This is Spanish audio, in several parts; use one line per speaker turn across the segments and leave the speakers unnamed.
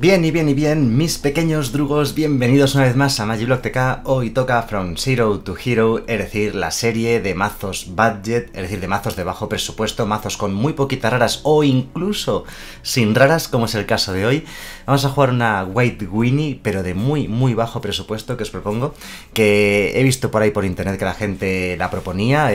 Bien y bien y bien, mis pequeños drugos, bienvenidos una vez más a Magiblock TK. Hoy toca From Zero to Hero, es decir, la serie de mazos budget, es decir, de mazos de bajo presupuesto, mazos con muy poquitas raras o incluso sin raras, como es el caso de hoy. Vamos a jugar una White Winnie, pero de muy bajo presupuesto, que os propongo, que he visto por ahí por internet que la gente la proponía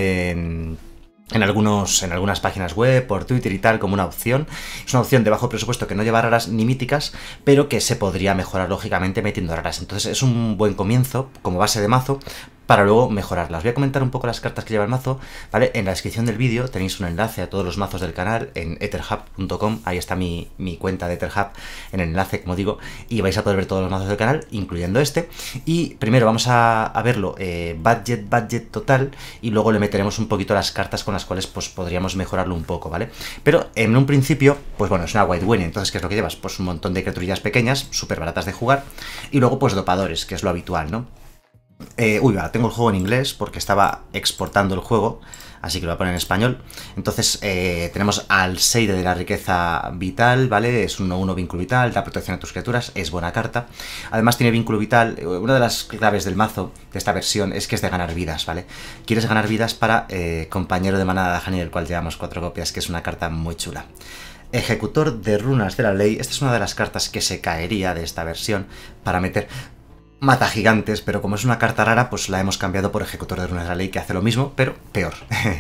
en algunas páginas web, por Twitter y tal, como una opción. Es una opción de bajo presupuesto que no lleva raras ni míticas, pero que se podría mejorar lógicamente metiendo raras. Entonces es un buen comienzo como base de mazo para luego mejorarlas. Voy a comentar un poco las cartas que lleva el mazo, ¿vale? En la descripción del vídeo tenéis un enlace a todos los mazos del canal en etherhub.com, ahí está mi cuenta de Etherhub en el enlace, como digo, y vais a poder ver todos los mazos del canal, incluyendo este. Y primero vamos a verlo budget total, y luego le meteremos un poquito las cartas con las cuales pues podríamos mejorarlo un poco, ¿vale? Pero en un principio, pues bueno, es una White Winnie, entonces ¿qué es lo que llevas? Pues un montón de criaturillas pequeñas, súper baratas de jugar, y luego pues dopadores, que es lo habitual, ¿no? Vale, tengo el juego en inglés porque estaba exportando el juego, así que lo voy a poner en español. Entonces tenemos al Seide de la riqueza vital, ¿vale? Es un 1-1 vínculo vital, da protección a tus criaturas, es buena carta. Además tiene vínculo vital. Una de las claves del mazo de esta versión es que es de ganar vidas, ¿vale? Quieres ganar vidas para compañero de manada de Hani, del cual llevamos 4 copias, que es una carta muy chula. Ejecutor de runas de la ley. Esta es una de las cartas que se caería de esta versión para meter mata gigantes, pero como es una carta rara, pues la hemos cambiado por Ejecutor de runas de la ley, que hace lo mismo, pero peor.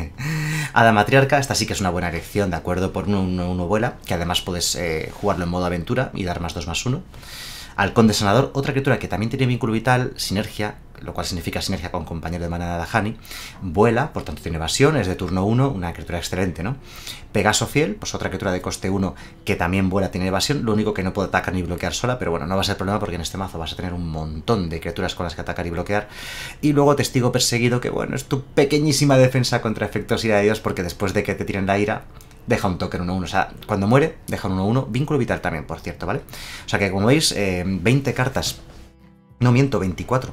Hada Matriarca, esta sí que es una buena elección, ¿de acuerdo? Por 1-1 vuela, que además puedes jugarlo en modo aventura y dar +2/+1. Halcón de Sanador, otra criatura que también tiene vínculo vital, sinergia, lo cual significa sinergia con compañero de manada de Hani. Vuela, por tanto tiene evasión, es de turno 1, una criatura excelente, ¿no? Pegaso Fiel, pues otra criatura de coste 1 que también vuela, tiene evasión, lo único que no puede atacar ni bloquear sola, pero bueno, no va a ser problema porque en este mazo vas a tener un montón de criaturas con las que atacar y bloquear. Y luego Testigo Perseguido, que bueno, es tu pequeñísima defensa contra efectos ira de Dios, porque después de que te tiren la ira, deja un token 1-1, o sea, cuando muere, deja un 1-1, vínculo vital también, por cierto, ¿vale? O sea que, como veis, 20 cartas, no miento, 24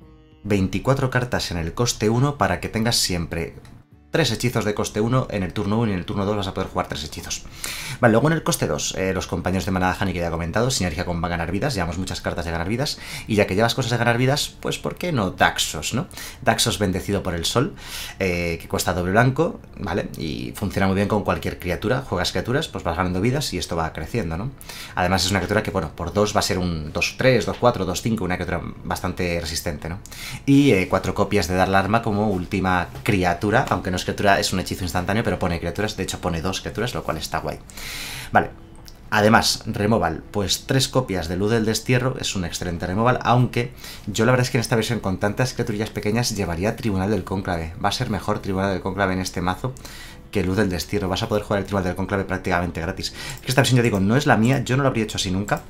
cartas en el coste 1 para que tengas siempre 3 hechizos de coste 1 en el turno 1 y en el turno 2 vas a poder jugar 3 hechizos. Vale, luego en el coste 2, los compañeros de manada Hani, que ya he comentado, sinergia con ganar vidas, llevamos muchas cartas de ganar vidas, y ya que llevas cosas de ganar vidas, pues ¿por qué no Daxos, no? Daxos bendecido por el sol, que cuesta doble blanco, ¿vale? Y funciona muy bien con cualquier criatura, juegas criaturas, pues vas ganando vidas y esto va creciendo, ¿no? Además es una criatura que, bueno, por 2 va a ser un 2-3, 2-4, 2-5, una criatura bastante resistente, ¿no? Y 4 copias de Dar Arma como última criatura, aunque no es criatura, es un hechizo instantáneo, pero pone criaturas, de hecho pone 2 criaturas, lo cual está guay. Vale, además, removal, pues 3 copias de Luz del Destierro, es un excelente removal, aunque yo la verdad es que en esta versión con tantas criaturillas pequeñas llevaría Tribunal del Cónclave. Va a ser mejor Tribunal del Cónclave en este mazo que Luz del Destierro, vas a poder jugar el Tribunal del Cónclave prácticamente gratis. Es que esta versión, ya digo, no es la mía, yo no lo habría hecho así nunca.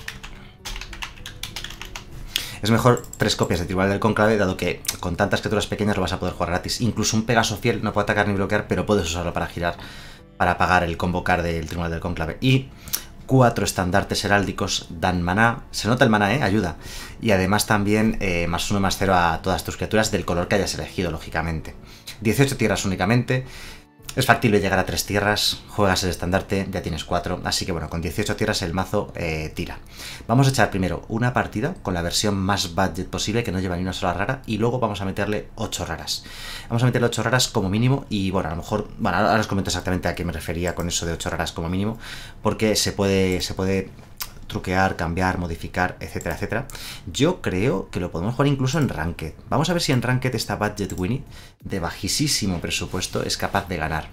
Es mejor 3 copias de Tribunal del Cónclave, dado que con tantas criaturas pequeñas lo vas a poder jugar gratis. Incluso un Pegaso Fiel no puede atacar ni bloquear, pero puedes usarlo para girar, para pagar el convocar del Tribunal del Cónclave. Y 4 estandartes heráldicos dan maná. Se nota el maná, ayuda. Y además también +1/+0 a todas tus criaturas del color que hayas elegido, lógicamente. 18 tierras únicamente. Es factible llegar a 3 tierras, juegas el estandarte, ya tienes 4, así que bueno, con 18 tierras el mazo tira. Vamos a echar primero una partida con la versión más budget posible, que no lleva ni una sola rara, y luego vamos a meterle 8 raras. Vamos a meterle 8 raras como mínimo, y bueno, a lo mejor, bueno, ahora os comento exactamente a qué me refería con eso de 8 raras como mínimo, porque se puede truquear, cambiar, modificar, etcétera, etcétera. Yo creo que lo podemos jugar incluso en Ranked. Vamos a ver si en Ranked esta Budget Winnie de bajísimo presupuesto es capaz de ganar.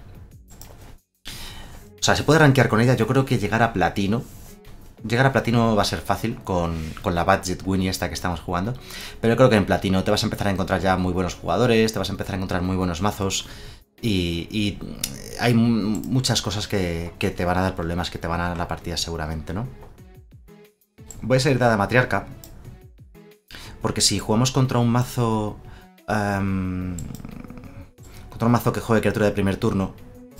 O sea, se puede rankear con ella. Yo creo que llegar a platino. Llegar a platino va a ser fácil con la Budget Winnie esta que estamos jugando. Pero yo creo que en platino te vas a empezar a encontrar ya muy buenos jugadores, te vas a empezar a encontrar muy buenos mazos. Y hay muchas cosas que te van a dar problemas, que te van a dar la partida seguramente, ¿no? Voy a salir de Hada Matriarca, porque si jugamos contra un mazo que juegue criatura de primer turno,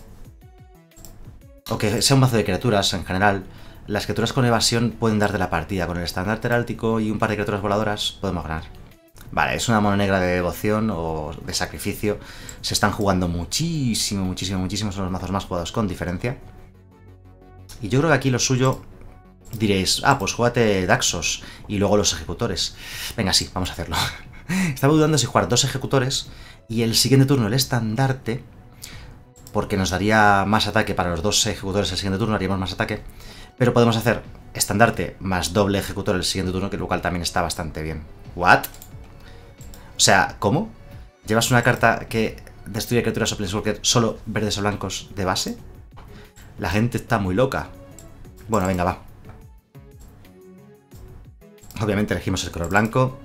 o que sea un mazo de criaturas en general, las criaturas con evasión pueden dar de la partida. Con el estandarte heráldico y un par de criaturas voladoras podemos ganar. Vale, es una mano negra de devoción o de sacrificio. Se están jugando muchísimo, son los mazos más jugados con diferencia. Y yo creo que aquí lo suyo Diréis, ah, pues júgate Daxos y luego los ejecutores. Venga, sí, vamos a hacerlo. Estaba dudando si jugar 2 ejecutores y el siguiente turno el estandarte, porque nos daría más ataque para los 2 ejecutores el siguiente turno, haríamos más ataque. Pero podemos hacer estandarte más doble ejecutor el siguiente turno, que lo cual también está bastante bien. ¿What? O sea, ¿cómo? ¿Llevas una carta que destruye criaturas o planeswalker solo verdes o blancos de base? La gente está muy loca. Bueno, venga, va. Obviamente elegimos el color blanco.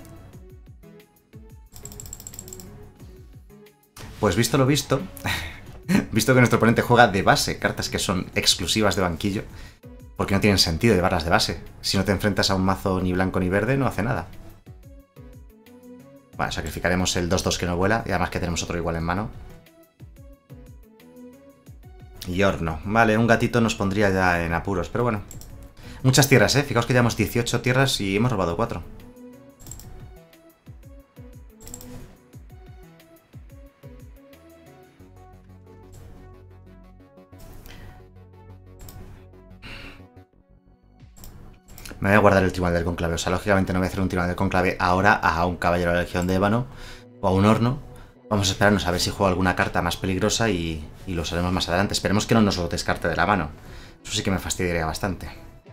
Pues visto lo visto, visto que nuestro oponente juega de base cartas que son exclusivas de banquillo, porque no tienen sentido llevarlas de base. Si no te enfrentas a un mazo ni blanco ni verde, no hace nada. Bueno, sacrificaremos el 2-2 que no vuela, y además que tenemos otro igual en mano. Y horno. Vale, un gatito nos pondría ya en apuros, pero bueno. Muchas tierras, ¿eh? Fijaos que llevamos 18 tierras y hemos robado 4. Me voy a guardar el Tribunal del Cónclave. O sea, lógicamente no voy a hacer un Tribunal del Cónclave ahora a un Caballero de la Legión de Ébano o a un Horno. Vamos a esperarnos a ver si juego alguna carta más peligrosa y lo usaremos más adelante. Esperemos que no nos lo descarte de la mano. Eso sí que me fastidiaría bastante.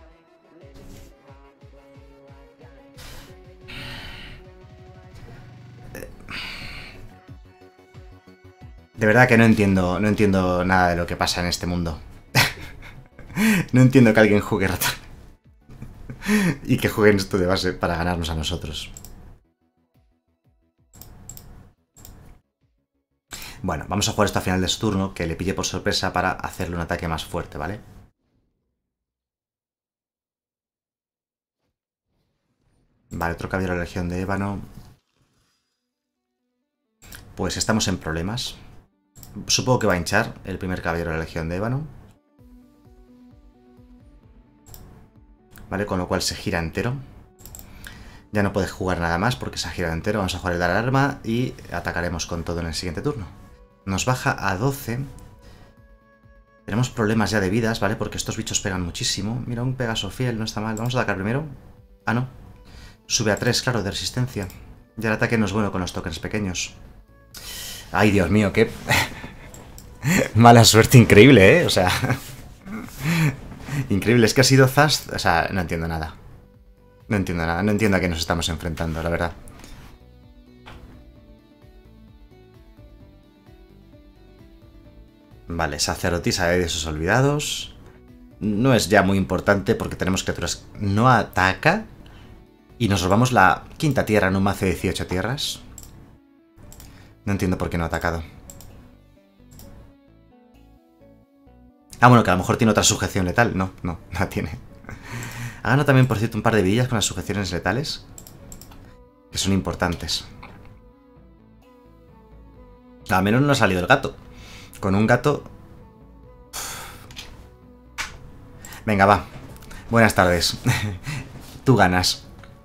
De verdad que no entiendo nada de lo que pasa en este mundo. No entiendo que alguien juegue ratón. Y que jueguen esto de base para ganarnos a nosotros. Bueno, vamos a jugar esto a final de su turno, que le pille por sorpresa para hacerle un ataque más fuerte, ¿vale? Vale, otro caballero de la Legión de Ébano. Pues estamos en problemas. Supongo que va a hinchar el primer caballero de la Legión de Ébano. Vale, con lo cual se gira entero. Ya no puede jugar nada más porque se ha girado entero. Vamos a jugar el dar arma y atacaremos con todo en el siguiente turno. Nos baja a 12. Tenemos problemas ya de vidas, ¿vale? Porque estos bichos pegan muchísimo. Mira, un Pegaso fiel, no está mal. Vamos a atacar primero. Ah, no. Sube a 3, claro, de resistencia. Ya el ataque no es bueno con los tokens pequeños. Ay, Dios mío, qué... mala suerte increíble, ¿eh? O sea... increíble, es que ha sido Zast... O sea, no entiendo nada. No entiendo nada, no entiendo a qué nos estamos enfrentando, la verdad. Vale, sacerdotisa de esos olvidados. No es ya muy importante porque tenemos criaturas... No ataca. Y nos robamos la quinta tierra en un mazo de 18 tierras. No entiendo por qué no ha atacado. Ah, bueno, que a lo mejor tiene otra sujeción letal. No, no, no la tiene. Ha ganado también, por cierto, un par de vidillas con las sujeciones letales. Que son importantes. Al menos no ha salido el gato. Con un gato... Venga, va. Buenas tardes. Tú ganas.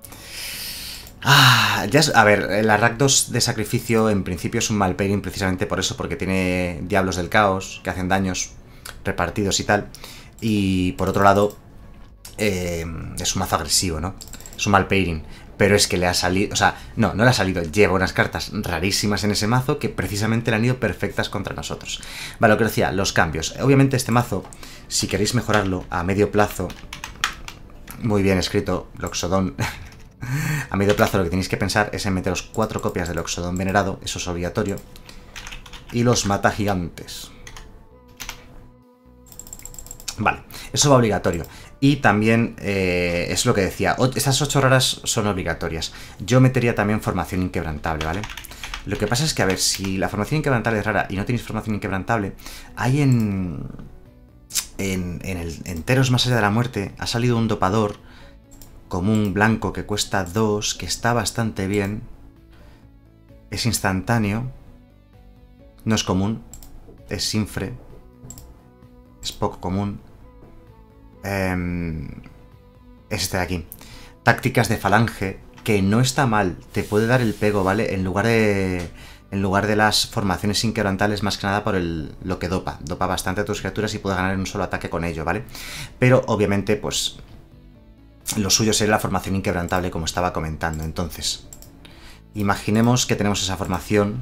Ah, ya a ver, la Rakdos de sacrificio en principio es un mal pairing precisamente por eso, porque tiene Diablos del Caos que hacen daños repartidos y tal. Y por otro lado, es un mazo agresivo, ¿no? Es un mal pairing. Pero es que le ha salido... O sea, no le ha salido. Lleva unas cartas rarísimas en ese mazo que precisamente le han ido perfectas contra nosotros. Vale, lo que decía, los cambios. Obviamente este mazo, si queréis mejorarlo a medio plazo... Muy bien escrito, Loxodon. A medio plazo lo que tenéis que pensar es en meteros 4 copias del Loxodon venerado. Eso es obligatorio. Y los mata gigantes. Vale, eso va obligatorio. Y también, es lo que decía, estas 8 raras son obligatorias. Yo metería también formación inquebrantable, ¿vale? Lo que pasa es que, a ver, si la formación inquebrantable es rara y no tenéis formación inquebrantable, hay en el Enteros más allá de la muerte, ha salido un dopador común blanco que cuesta 2, que está bastante bien. Es instantáneo. No es común. Es sinfre. Es poco común. Es este de aquí. Tácticas de falange, que no está mal. Te puede dar el pego, ¿vale? En lugar de las formaciones inquebrantables, más que nada por lo que dopa. Dopa bastante a tus criaturas y puedes ganar en un solo ataque con ello, ¿vale? Pero obviamente, pues... lo suyo sería la formación inquebrantable, como estaba comentando. Entonces, imaginemos que tenemos esa formación,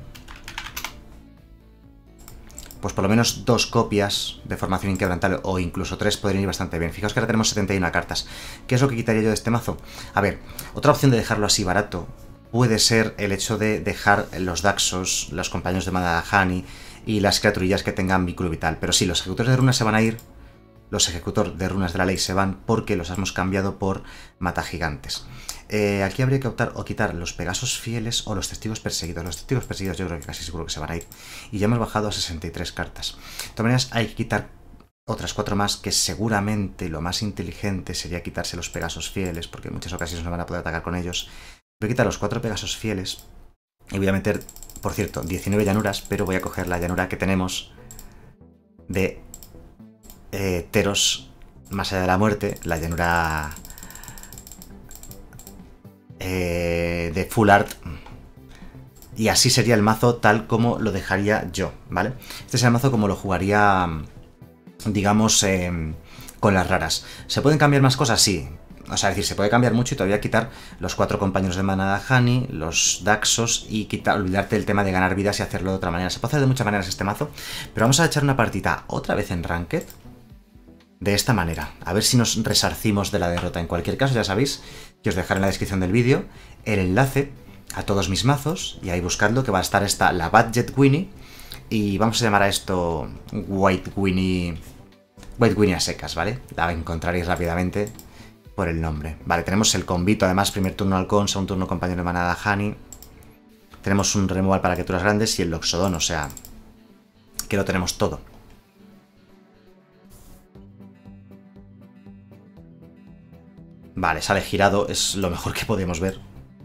pues por lo menos 2 copias de formación inquebrantable, o incluso 3 podrían ir bastante bien. Fijaos que ahora tenemos 71 cartas. ¿Qué es lo que quitaría yo de este mazo? A ver, otra opción de dejarlo así barato puede ser el hecho de dejar los Daxos, los compañeros de Madahani y las criaturillas que tengan vínculo vital. Pero sí, los ejecutores de runas se van a ir, los ejecutores de runas de la ley se van porque los hemos cambiado por matagigantes. Aquí habría que optar o quitar los Pegasos fieles o los testigos perseguidos. Los testigos perseguidos yo creo que casi seguro que se van a ir. Y ya hemos bajado a 63 cartas. De todas maneras, hay que quitar otras 4 más, que seguramente lo más inteligente sería quitarse los Pegasos fieles, porque en muchas ocasiones no van a poder atacar con ellos. Voy a quitar los 4 Pegasos fieles y voy a meter, por cierto, 19 llanuras, pero voy a coger la llanura que tenemos de Teros más allá de la muerte, la llanura de Full Art, y así sería el mazo tal como lo dejaría yo, ¿vale? Este es el mazo como lo jugaría, digamos, con las raras. ¿Se pueden cambiar más cosas? Sí. O sea, es decir, se puede cambiar mucho y todavía quitar los 4 compañeros de Madahani, los Daxos y olvidarte del tema de ganar vidas y hacerlo de otra manera. Se puede hacer de muchas maneras este mazo, pero vamos a echar una partida otra vez en Ranked de esta manera. A ver si nos resarcimos de la derrota. En cualquier caso, ya sabéis que os dejaré en la descripción del vídeo el enlace a todos mis mazos y ahí buscadlo, que va a estar la Budget Winnie, y vamos a llamar a esto White Winnie a secas, ¿vale? La encontraréis rápidamente por el nombre. Vale, tenemos el combito, además, primer turno halcón, segundo turno compañero de Madahani. Tenemos un removal para criaturas grandes y el Loxodon, o sea, que lo tenemos todo. Vale, sale girado, es lo mejor que podemos ver.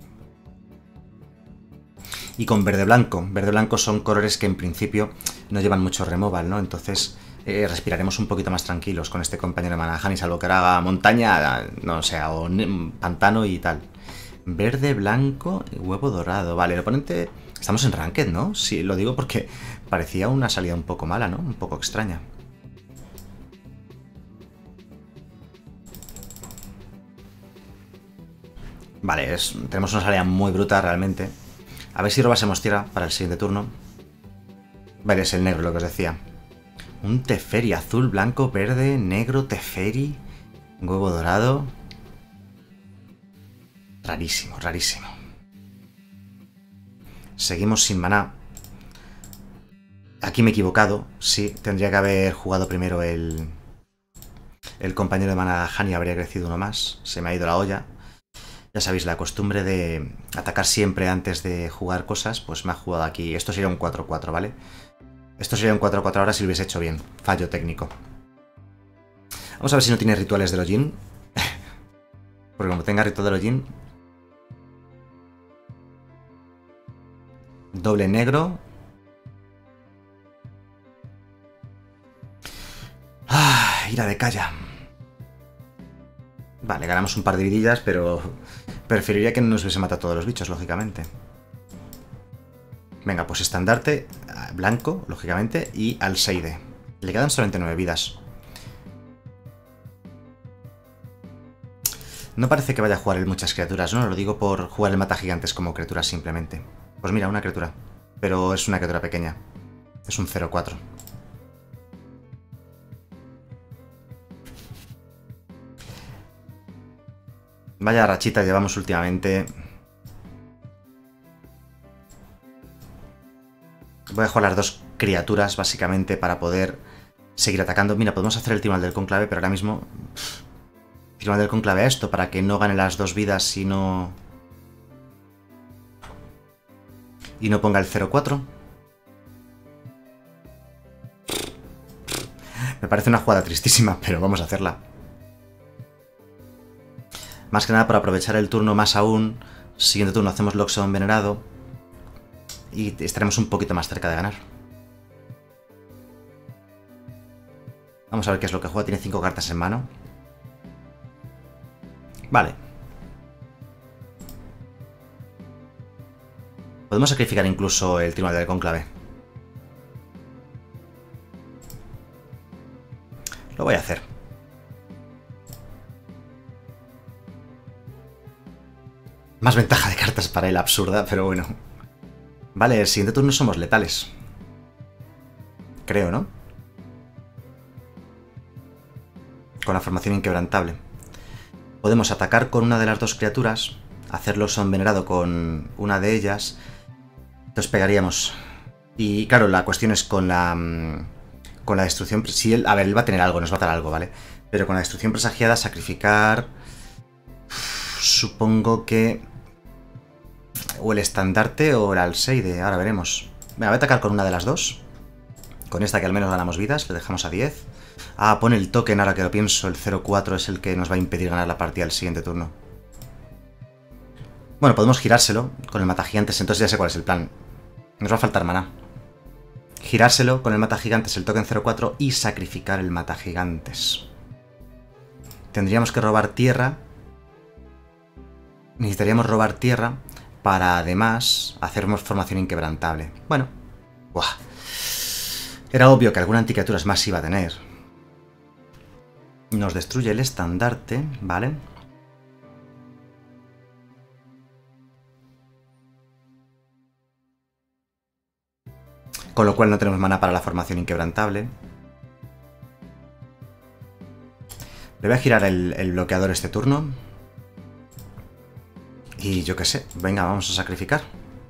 Y con verde-blanco. Verde-blanco son colores que en principio no llevan mucho removal, ¿no? Entonces respiraremos un poquito más tranquilos con este compañero de Madahani, salvo que haga montaña, no sé, o pantano y tal. Verde-blanco y huevo dorado. Vale, el oponente... Estamos en Ranked, ¿no? Sí, lo digo porque parecía una salida un poco mala, ¿no? Un poco extraña. Vale, tenemos una salida muy bruta realmente. A ver si robásemos tierra para el siguiente turno. Vale, es el negro lo que os decía. Un Teferi azul, blanco, verde, negro, Teferi, huevo dorado. Rarísimo, rarísimo. Seguimos sin maná. Aquí me he equivocado. Sí, tendría que haber jugado primero el compañero de Madahani, habría crecido uno más. Se me ha ido la olla. Ya sabéis, la costumbre de atacar siempre antes de jugar cosas, pues me ha jugado aquí. Esto sería un 4-4, ¿vale? Esto sería un 4-4 ahora si lo hubiese hecho bien. Fallo técnico. Vamos a ver si no tiene rituales de Lojin. Porque como tenga ritual de Lojin... Doble negro. Ira de Calla. Vale, ganamos un par de vidillas, pero preferiría que no nos hubiese matado a todos los bichos, lógicamente. Venga, pues estandarte blanco, lógicamente, y Alseide. Le quedan solamente 9 vidas. No parece que vaya a jugar él muchas criaturas, ¿no? Lo digo por jugar el matagigantes como criaturas simplemente. Pues mira, una criatura. Pero es una criatura pequeña. Es un 0-4. Vaya rachita llevamos últimamente. Voy a jugar las 2 criaturas, básicamente, para poder seguir atacando. Mira, podemos hacer el Tribunal del Cónclave, pero ahora mismo... Tribunal del Cónclave a esto, para que no gane las 2 vidas y no... Y no ponga el 0-4. Me parece una jugada tristísima, pero vamos a hacerla. Más que nada para aprovechar el turno más aún. Siguiente turno hacemos Loxodon Venerado. Y estaremos un poquito más cerca de ganar. Vamos a ver qué es lo que juega. Tiene 5 cartas en mano. Vale. Podemos sacrificar incluso el Tribunal del Cónclave. Lo voy a hacer. Más ventaja de cartas para él, absurda, pero bueno. Vale, el siguiente turno somos letales. Creo, ¿no? Con la formación inquebrantable. Podemos atacar con una de las dos criaturas, hacerlo son venerado con una de ellas. Entonces pegaríamos. Y claro, la cuestión es con la destrucción. Si él, a ver, él va a tener algo, nos va a dar algo, ¿vale? Pero con la destrucción presagiada, sacrificar. Supongo que. O el estandarte o el Alseide, ahora veremos. Venga, voy a atacar con una de las dos. Con esta que al menos ganamos vidas, le dejamos a 10. Ah, pone el token, ahora que lo pienso, el 0-4 es el que nos va a impedir ganar la partida el siguiente turno. Bueno, podemos girárselo con el matagigantes, entonces ya sé cuál es el plan. Nos va a faltar maná. Girárselo con el matagigantes, el token 0-4 y sacrificar el matagigantes. Tendríamos que robar tierra. Necesitaríamos robar tierra para además hacernos formación inquebrantable. Bueno. Buah. Era obvio que alguna anticriaturas más iba a tener. Nos destruye el estandarte, ¿vale? Con lo cual no tenemos mana para la formación inquebrantable. Le voy a girar el bloqueador este turno. Y yo qué sé, venga, vamos a sacrificar.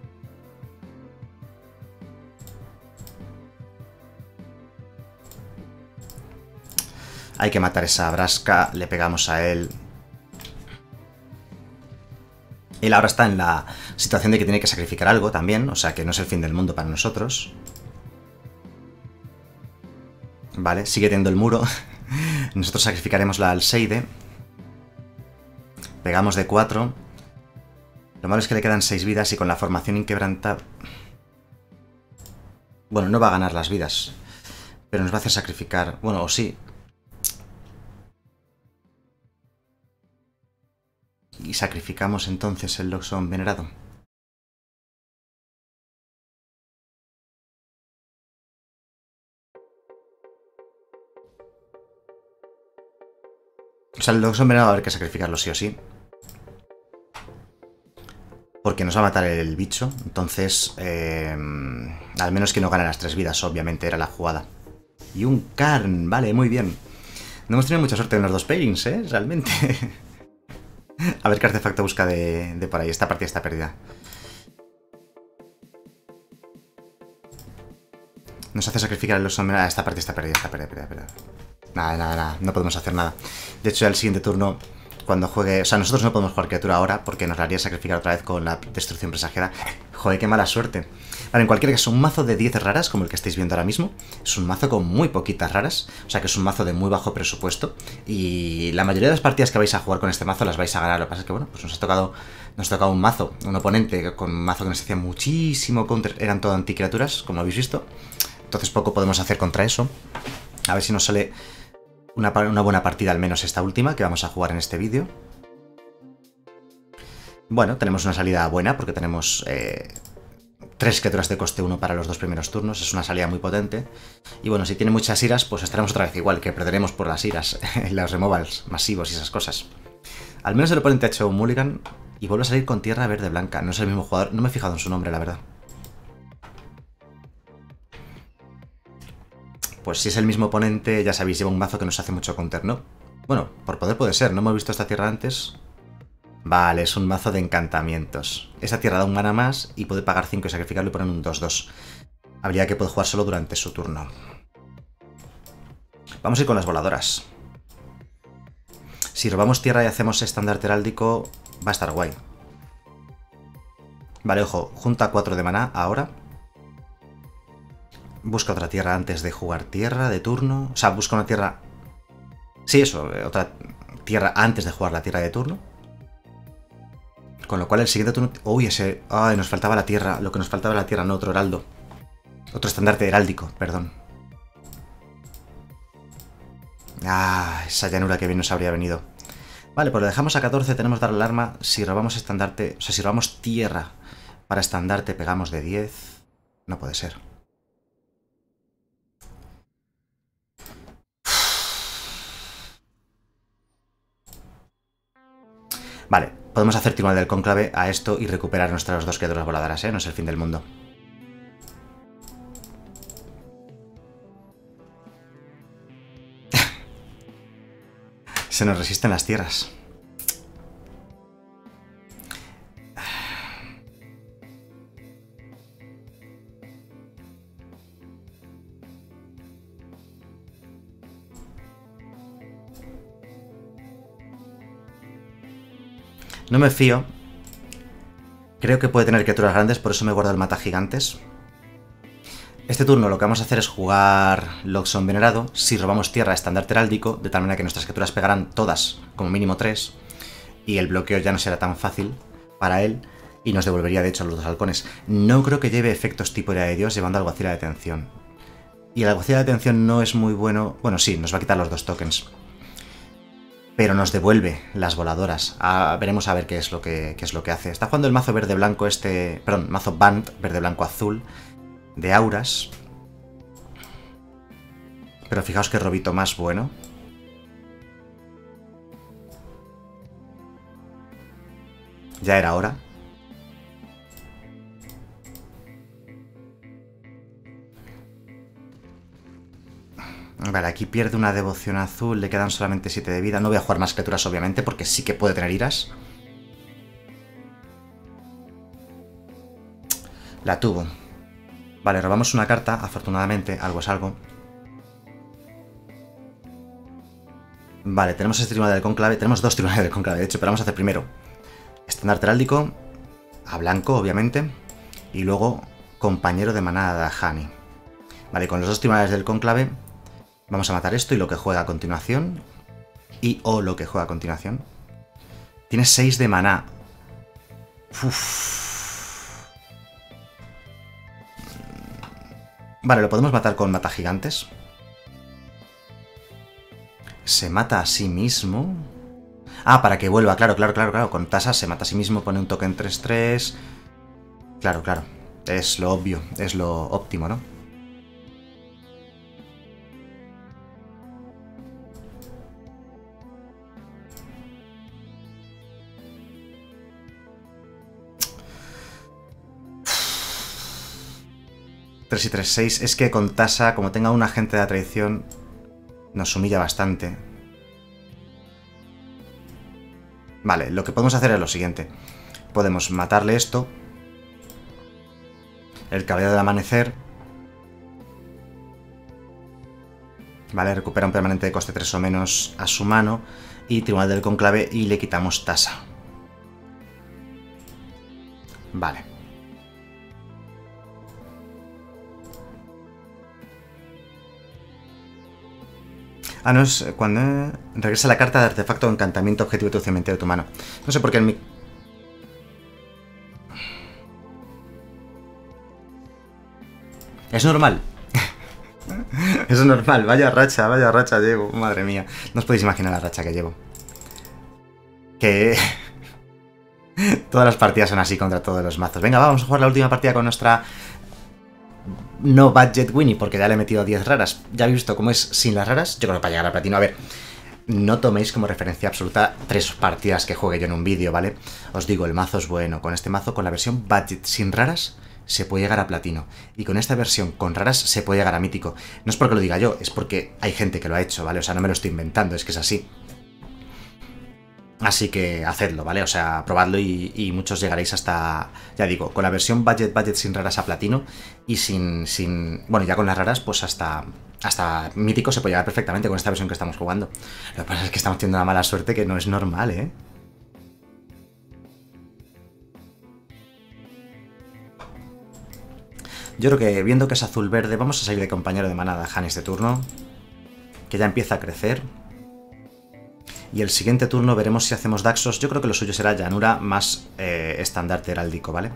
Hay que matar esa Brasca, le pegamos a él. Él ahora está en la situación de que tiene que sacrificar algo también, o sea que no es el fin del mundo para nosotros. Vale, sigue teniendo el muro. Nosotros sacrificaremos la Alseide. Pegamos de 4. Lo malo es que le quedan 6 vidas y con la formación inquebrantable... Bueno, no va a ganar las vidas. Pero nos va a hacer sacrificar... Bueno, o sí. Y sacrificamos entonces el Loxodon venerado. O sea, el Loxodon venerado va a haber que sacrificarlo sí o sí. Porque nos va a matar el bicho. Entonces, al menos que no gane las 3 vidas, obviamente, era la jugada. Y un Karn, vale, muy bien. No hemos tenido mucha suerte en los dos pairings, realmente. A ver qué artefacto busca de por ahí. Esta partida está perdida. Nos hace sacrificar el oso. Esta partida está perdida, está perdida. Nada. No podemos hacer nada. De hecho, el siguiente turno, cuando juegue... O sea, nosotros no podemos jugar criatura ahora porque nos la haría sacrificar otra vez con la destrucción presagiada. Joder, qué mala suerte. Vale, en cualquier caso, un mazo de 10 raras, como el que estáis viendo ahora mismo, es un mazo con muy poquitas raras, o sea que es un mazo de muy bajo presupuesto, y la mayoría de las partidas que vais a jugar con este mazo las vais a ganar. Lo que pasa es que, bueno, pues nos ha tocado un mazo, un oponente con un mazo que nos hacía muchísimo counter, eran todo anticriaturas, como habéis visto, entonces poco podemos hacer contra eso. A ver si nos sale una buena partida, al menos esta última, que vamos a jugar en este vídeo. Bueno, tenemos una salida buena, porque tenemos... 3 criaturas de coste 1 para los 2 primeros turnos, es una salida muy potente. Y bueno, si tiene muchas iras, pues estaremos otra vez igual, que perderemos por las iras, los removals masivos y esas cosas. Al menos el oponente ha hecho un mulligan y vuelve a salir con tierra verde blanca. No es el mismo jugador, no me he fijado en su nombre, la verdad. Pues si es el mismo oponente, ya sabéis, lleva un mazo que nos hace mucho counter, ¿no? Bueno, por poder puede ser, no hemos visto esta tierra antes. Vale, es un mazo de encantamientos. Esa tierra da un mana más y puede pagar 5 y sacrificarlo y poner un 2-2. Habilidad que puede jugar solo durante su turno. Vamos a ir con las voladoras. Si robamos tierra y hacemos estandarte heráldico, va a estar guay. Vale, ojo, junta 4 de maná ahora. Busca otra tierra antes de jugar tierra de turno. O sea, busca una tierra... Sí, eso, otra tierra antes de jugar la tierra de turno. Con lo cual el siguiente turno... Uy, ese... Ay, nos faltaba la tierra. Lo que nos faltaba era la tierra, no otro heraldo. Otro estandarte heráldico, perdón. Ah, esa llanura que bien nos habría venido. Vale, pues lo dejamos a 14, tenemos dar alarma. Si robamos estandarte... O sea, si robamos tierra para estandarte, pegamos de 10. No puede ser. Vale, Podemos hacer Tribunal del Cónclave a esto y recuperar nuestras dos criaturas voladoras, ¿eh? No es el fin del mundo. Se nos resisten las tierras. No me fío. Creo que puede tener criaturas grandes, por eso me guardo el mata gigantes. Este turno lo que vamos a hacer es jugar Loxodon Venerado. Si robamos tierra, estandarte heráldico, de tal manera que nuestras criaturas pegarán todas, como mínimo 3. Y el bloqueo ya no será tan fácil para él. Y nos devolvería, de hecho, a los dos halcones. No creo que lleve efectos tipo Ira de Dios llevando Alguacil a detención. Y el Alguacil a detención no es muy bueno. Bueno, sí, nos va a quitar los 2 tokens. Pero nos devuelve las voladoras. Veremos a ver qué es lo que hace. Está jugando el mazo verde-blanco este... Perdón, mazo Band verde-blanco-azul de auras. Pero fijaos qué robito más bueno. Ya era hora. Vale, aquí pierde una devoción azul, le quedan solamente 7 de vida. No voy a jugar más criaturas, obviamente, porque sí que puede tener iras. La tuvo. Vale, robamos una carta, afortunadamente, algo es algo. Vale, tenemos este Tribunal del Cónclave, tenemos 2 Tribunales del Cónclave, de hecho, pero vamos a hacer primero Estandarte Heráldico, a blanco, obviamente, y luego Compañero de Manada de Ahani. Vale, con los 2 Tribunales del Cónclave vamos a matar esto y lo que juega a continuación. O lo que juega a continuación. Tiene 6 de maná. Uf. Vale, lo podemos matar con mata gigantes. Se mata a sí mismo. Ah, para que vuelva, claro. Con tasa se mata a sí mismo, pone un token 3-3. Claro. Es lo obvio, es lo óptimo, ¿no? Tres y 3-6. Es que con tasa, como tenga un agente de la traición, nos humilla bastante. Vale, lo que podemos hacer es lo siguiente. Podemos matarle esto. El Caballero del Amanecer. Vale, recupera un permanente de coste 3 o menos a su mano. Y Tribunal del Cónclave y le quitamos tasa. Vale. Ah, no, es cuando regresa la carta de artefacto o encantamiento objetivo de tu cementerio de tu mano. No sé por qué en mi... Es normal. Es normal, vaya racha llevo, madre mía. No os podéis imaginar la racha que llevo. Que... Todas las partidas son así contra todos los mazos. Venga, vamos a jugar la última partida con nuestra... No budget Winnie, porque ya le he metido 10 raras. Ya habéis visto cómo es sin las raras. Yo creo que para llegar a platino, a ver, no toméis como referencia absoluta 3 partidas que juegue yo en un vídeo, ¿vale? Os digo, el mazo es bueno. Con este mazo, con la versión budget sin raras, se puede llegar a platino. Y con esta versión con raras, se puede llegar a mítico. No es porque lo diga yo, es porque hay gente que lo ha hecho, ¿vale? O sea, no me lo estoy inventando, es que es así. Así que hacedlo, ¿vale? O sea, probadlo y muchos llegaréis hasta, ya digo, con la versión budget sin raras a platino y sin... Bueno, ya con las raras, pues hasta mítico se puede llegar perfectamente con esta versión que estamos jugando. Lo que pasa es que estamos teniendo una mala suerte que no es normal, ¿eh? Yo creo que viendo que es azul-verde, vamos a salir de compañero de manada Han este turno, que ya empieza a crecer. Y el siguiente turno veremos si hacemos Daxos. Yo creo que lo suyo será llanura más estandarte heráldico, ¿vale?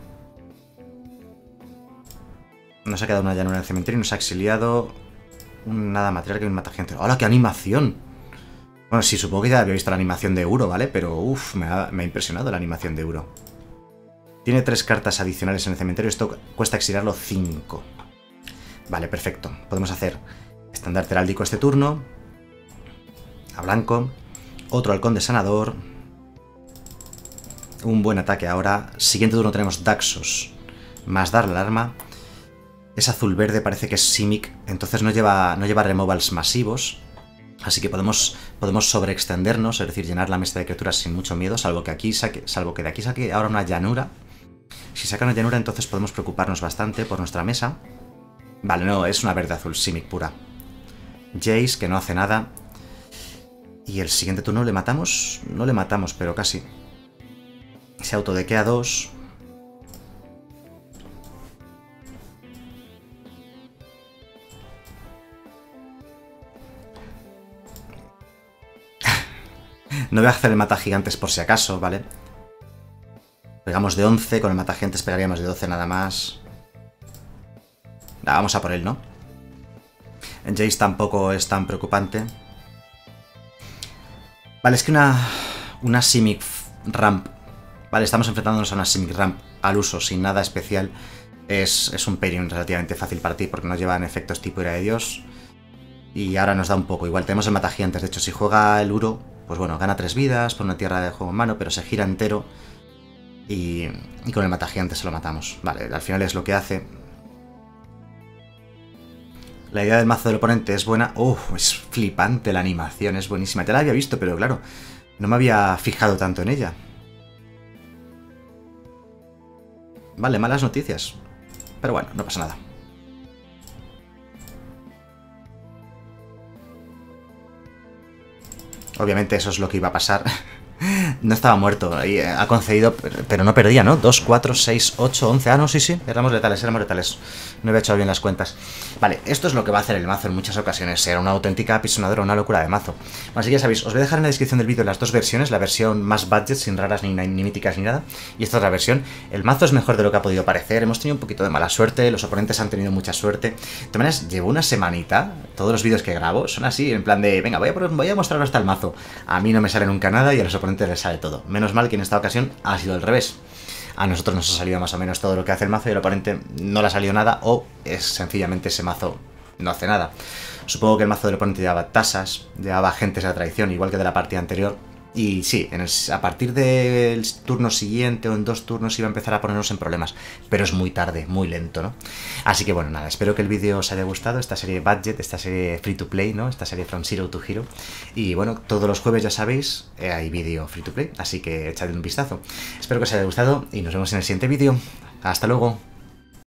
Nos ha quedado una llanura en el cementerio y nos ha exiliado nada material que un matagente. ¡Hola, qué animación! Bueno, sí, supongo que ya había visto la animación de Uro, ¿vale? Pero, uff, me ha impresionado la animación de Uro. Tiene 3 cartas adicionales en el cementerio. Esto cuesta exiliarlo 5. Vale, perfecto. Podemos hacer estandarte heráldico este turno. A blanco. Otro halcón de sanador. un buen ataque ahora. Siguiente turno tenemos Daxos más dar la alarma. Es azul-verde, parece que es Simic, entonces no lleva removals masivos. Así que podemos sobreextendernos, es decir, llenar la mesa de criaturas sin mucho miedo, salvo que de aquí saque ahora una llanura. Si saca una llanura, entonces podemos preocuparnos bastante por nuestra mesa. Vale, no, es una verde-azul, Simic pura. Jace, que no hace nada. Y el siguiente turno le matamos. No le matamos, pero casi. Se autodequea 2. No voy a hacer el mata gigantes por si acaso, ¿vale? Pegamos de 11, con el mata gigantes pegaríamos de 12 nada más. Vamos a por él, ¿no? En Jace tampoco es tan preocupante. Vale, es que una Simic Ramp. Vale, estamos enfrentándonos a una Simic Ramp al uso, sin nada especial. Es un pairing relativamente fácil para ti, porque no llevan efectos tipo Ira de Dios. Y ahora nos da un poco. Igual tenemos el mata gigantes. De hecho, si juega el Uro, pues bueno, gana 3 vidas por una tierra de juego en mano, pero se gira entero. Y con el mata gigantes se lo matamos. Vale, al final es lo que hace. La idea del mazo del oponente es buena. Es flipante la animación, es buenísima. Ya la había visto, pero claro, no me había fijado tanto en ella. Vale, malas noticias. Pero bueno, no pasa nada. Obviamente eso es lo que iba a pasar. No estaba muerto, ha concedido, pero no perdía, ¿no? 2, 4, 6, 8, 11... Ah, no, sí, éramos letales. No había hecho bien las cuentas. Vale, esto es lo que va a hacer el mazo en muchas ocasiones. Será una auténtica apisonadora, una locura de mazo. Así que ya sabéis, os voy a dejar en la descripción del vídeo las dos versiones. La versión más budget, sin raras ni míticas ni nada. Y esta otra versión. El mazo es mejor de lo que ha podido parecer. Hemos tenido un poquito de mala suerte, los oponentes han tenido mucha suerte. De todas maneras, llevo una semanita. Todos los vídeos que grabo son así, en plan de, venga, voy a mostraros hasta el mazo. A mí no me sale nunca nada y a los oponentes les sale todo. Menos mal que en esta ocasión ha sido al revés. A nosotros nos ha salido más o menos todo lo que hace el mazo y al oponente no le ha salido nada, o es sencillamente ese mazo no hace nada. Supongo que el mazo del oponente llevaba tasas, llevaba agentes de la traición, igual que de la partida anterior. Y sí, a partir del turno siguiente o en 2 turnos iba a empezar a ponernos en problemas. Pero es muy tarde, muy lento, ¿no? Así que bueno, nada, espero que el vídeo os haya gustado. Esta serie budget, esta serie free to play, ¿no? Esta serie From Zero to Hero. Y bueno, todos los jueves, ya sabéis, hay vídeo free to play. Así que echadle un vistazo. Espero que os haya gustado y nos vemos en el siguiente vídeo. Hasta luego.